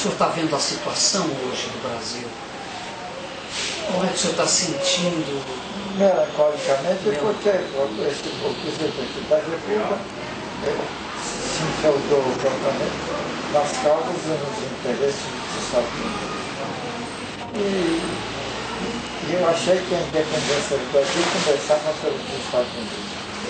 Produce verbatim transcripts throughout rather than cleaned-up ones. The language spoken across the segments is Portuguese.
senhor está vendo a situação hoje do Brasil? Como é que o senhor está sentindo? Melancolicamente, Mel... porque esse presidente da República se encausou totalmente nas causas e nos interesses dos Estados Unidos. E, e eu achei que a independência do Brasil começava pelos Estados Unidos.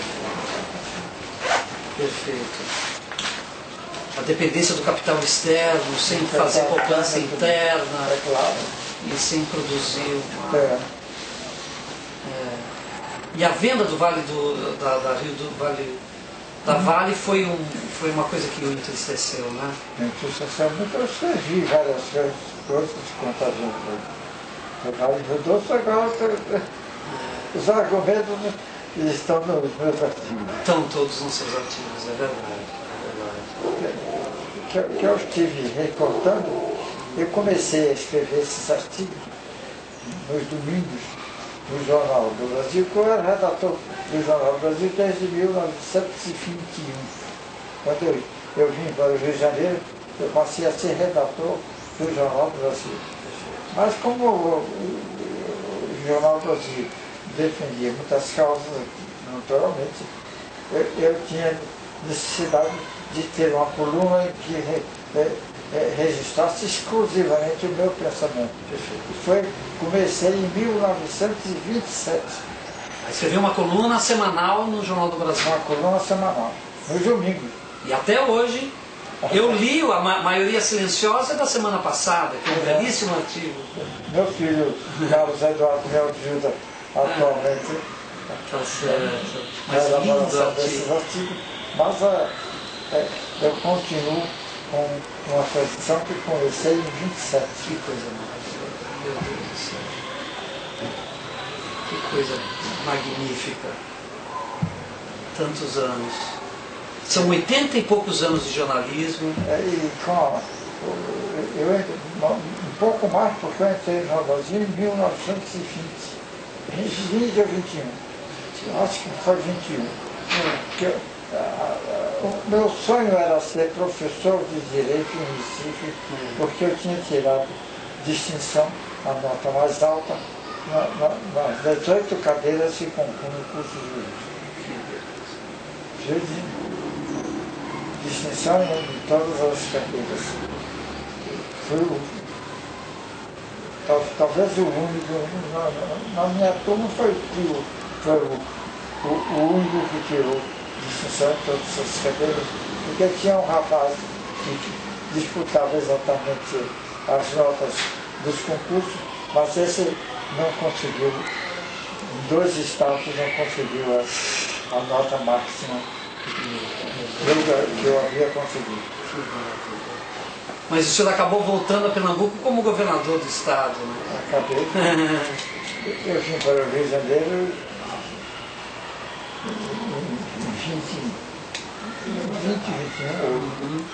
Perfeito. A dependência do capital externo, sem fazer poupança interna, é claro. E sem produzir. Uma... É. É. E a venda do Vale do da, da Rio do Vale da Vale foi, um, foi uma coisa que o entristeceu, né? Entristeceu muito. Eu escrevi várias coisas contra a gente. O Vale do Doce agora, é. Os argumentos estão nos meus artigos. Estão todos nos seus artigos, é verdade. Que, que eu estive recortando, eu comecei a escrever esses artigos nos domingos no Jornal do Brasil, que eu era redator do Jornal do Brasil desde mil novecentos e vinte e um. Quando eu, eu vim para o Rio de Janeiro, eu passei a ser redator do Jornal do Brasil. Mas como o, o, o Jornal do Brasil defendia muitas causas, naturalmente, eu, eu tinha necessidade de ter uma coluna que re, re, re, registrasse exclusivamente o meu pensamento. E foi, comecei em mil novecentos e vinte e sete. Aí você viu uma coluna semanal no Jornal do Brasil? Uma coluna semanal, nos domingos. E até hoje, eu li a ma maioria silenciosa da semana passada, que é um belíssimo artigo. Meu filho, Carlos Eduardo, me ajuda atualmente. Tá certo. Mas lindo artigo. Mas a, é, eu continuo com uma tradição que comecei em vinte e sete. Que coisa maravilhosa, meu Deus do céu. Que coisa magnífica. Tantos anos. São oitenta e poucos anos de jornalismo. É, e com, eu, eu, um pouco mais, porque eu entrei no Brasil em mil novecentos e vinte. vinte ou vinte e um. Acho que foi vinte e um. Porque, o meu sonho era ser professor de Direito em Recife, porque eu tinha tirado distinção, a nota mais alta, na, na, nas dezoito cadeiras que compõem o curso jurídico. Distinção em todas as cadeiras. Fui o, tal, talvez o único, na, na minha turma foi, foi, foi o, o, o único que tirou distinção em todas as cadeiras, porque tinha um rapaz que disputava exatamente as notas dos concursos, mas esse não conseguiu, em dois estados não conseguiu a, a nota máxima que eu, que eu havia conseguido. Mas o senhor acabou voltando a Pernambuco como governador do estado, né? Acabei. Eu vim para o Rio de Janeiro vinte, vinte, vinte e um, uhum.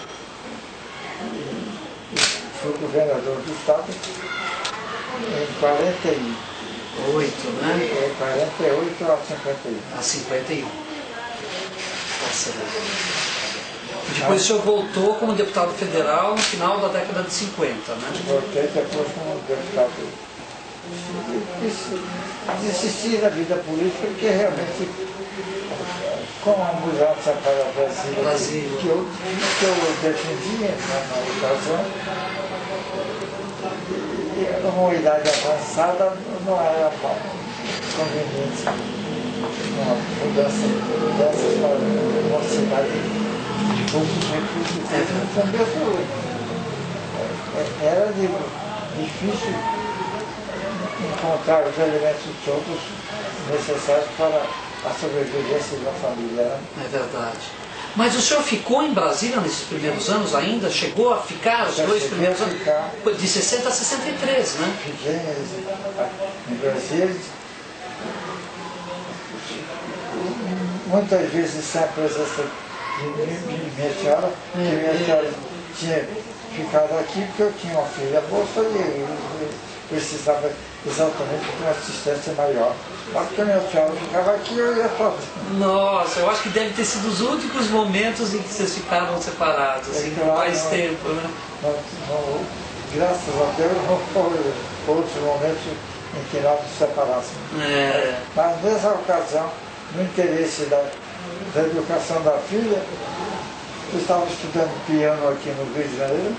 Fui governador do estado em quarenta e oito, né? É, quarenta e oito a cinquenta e um. A cinquenta e um. Nossa, e depois o senhor voltou como deputado federal no final da década de cinquenta, né? Voltei depois como deputado. Desisti da vida política porque realmente, com a mudança para o Brasil, Brasil. Que, eu, que eu defendia na, na ocasião, uma idade avançada não era conveniente uma mudança dessas para uma cidade de poucos recursos. É, Também era difícil encontrar os elementos todos necessários para a sobrevivência de uma família. Né? É verdade. Mas o senhor ficou em Brasília nesses primeiros anos ainda? Chegou a ficar os Já dois primeiros anos? Ficar, de sessenta a sessenta e três, né? Fiquei em Brasília. Muitas vezes sem a presença de, de minha senhora, que minha senhora tinha ficado aqui porque eu tinha uma filha moça e, e precisava exatamente de uma assistência maior. Mas porque a minha senhora ficava aqui, eu ia fazer. Nossa, eu acho que deve ter sido os únicos momentos em que vocês ficaram separados, assim, por mais tempo, né? Não, não, graças a Deus não foram outros momentos em que nós nos separássemos. É. Mas nessa ocasião, no interesse da, da educação da filha, eu estava estudando piano aqui no Rio de Janeiro.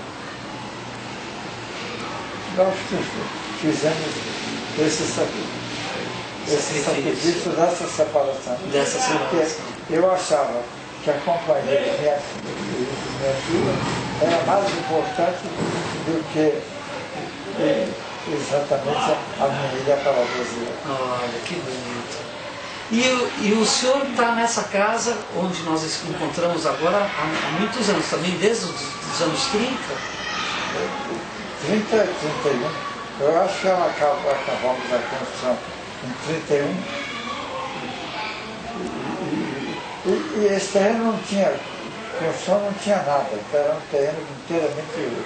Nós fizemos esse, esse sacrifício dessa separação. Dessa separação. Eu achava que a companhia de minha, de minha filha era mais importante do que exatamente a minha ilha para o Brasil. Olha, que bonito. E, e o senhor está nessa casa onde nós nos encontramos agora há, há muitos anos também, desde os dos anos trinta? trinta, trinta e um. Eu acho que ela acabou, acabamos a construção em trinta e um. E, e, e esse terreno não tinha, construção não tinha nada, era um terreno inteiramente.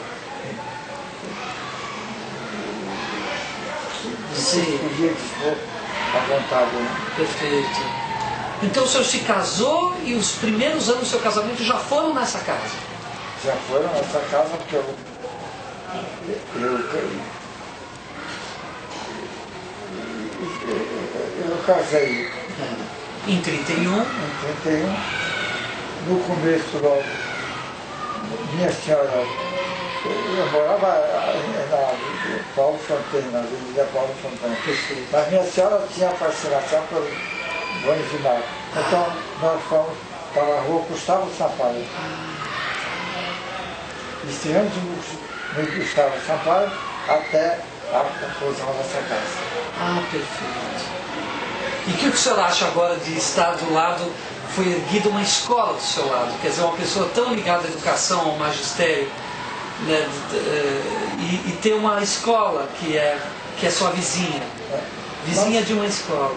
Sim. Podia dispor à vontade. Né? Perfeito. Então o senhor se casou e os primeiros anos do seu casamento já foram nessa casa? Já foram nessa casa porque eu. Eu, eu, eu, eu casei. Em trinta e um? Em trinta e um. No começo, logo, minha senhora. Eu morava na Paulo Fontaine, na Avenida Paulo Fontaine. Mas minha senhora tinha fascinação pelo banho de mar. Então nós fomos para a rua Gustavo Sampaio. Estivemos no, no Gustavo Sampaio até a conclusão dessa casa. Ah, perfeito. E o que o senhor acha agora de estar do lado, foi erguida uma escola do seu lado? Quer dizer, uma pessoa tão ligada à educação, ao magistério, né, e, e ter uma escola que é, que é sua vizinha, vizinha de uma escola.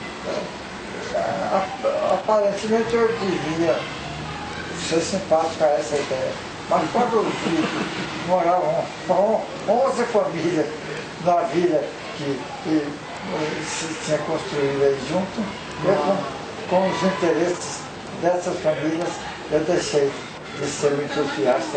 Aparentemente eu devia ser simpático a essa ideia, mas quando eu vi que moravam onze famílias na vila que, que se tinha construído aí junto, eu com, com os interesses dessas famílias eu deixei de ser um entusiasta.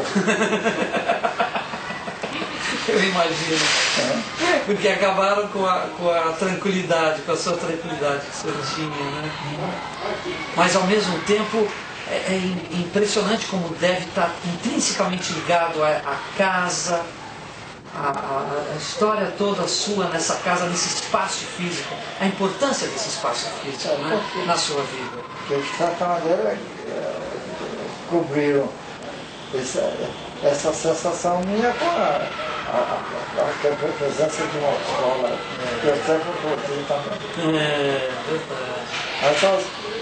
Eu imagino. É. Porque acabaram com a, com a tranquilidade, com a sua tranquilidade que o senhor tinha, né? Mas ao mesmo tempo é, é impressionante como deve estar intrinsecamente ligado à, à casa, a, a, a história toda sua nessa casa, nesse espaço físico, a importância desse espaço físico, né, na sua vida. Porque de certa maneira cobriram essa, essa sensação minha com a, a, a, a presença de uma escola que eu sempre curti também. É verdade.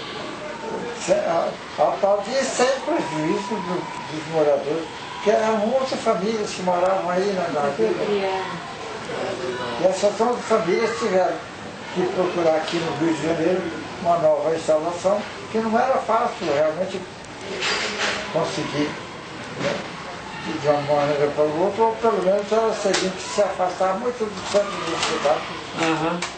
Então, havia sem prejuízo do, dos moradores, que eram muitas famílias que moravam aí na, na vila. E essas onze famílias tiveram que procurar aqui no Rio de Janeiro uma nova instalação, que não era fácil realmente conseguir, né, de uma maneira para outra, ou pelo menos elas teriam que se afastar muito do centro da cidade. Uhum.